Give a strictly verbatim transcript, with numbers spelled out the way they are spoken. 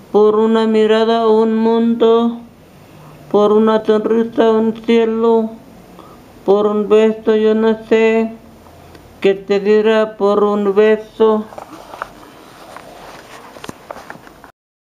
por una mirada un mundo, por una sonrisa un cielo, por un beso yo no sé qué te dirá por un beso.